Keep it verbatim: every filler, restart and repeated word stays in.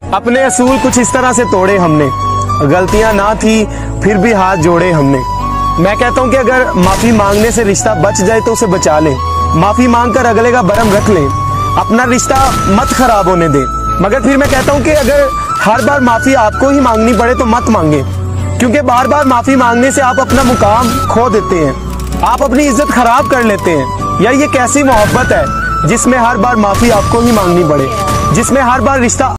अपने असूल कुछ इस तरह से तोड़े हमने, गलतियां ना थी फिर भी हाथ जोड़े हमने। मैं कहता हूं कि अगर माफी मांगने से रिश्ता बच जाए तो उसे बचा लें, माफी मांगकर अगले का बरम रख लें, अपना रिश्ता मत खराब होने दें। मगर फिर मैं कहता हूं कि अगर हर बार माफी आपको ही मांगनी पड़े तो मत मांगे, क्योंकि बार बार माफी मांगने से आप अपना मुकाम खो देते हैं, आप अपनी इज्जत खराब कर लेते हैं। यार ये कैसी मोहब्बत है जिसमें हर बार माफी आपको ही मांगनी पड़े, जिसमें हर बार रिश्ता